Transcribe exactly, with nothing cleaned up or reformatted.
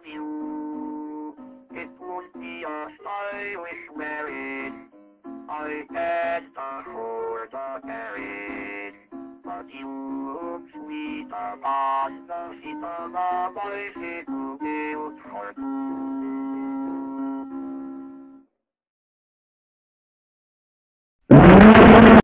of you. It would be a stylish marriage. I had the for the marriage. But you look sweet upon the feet of a bicycle built for two.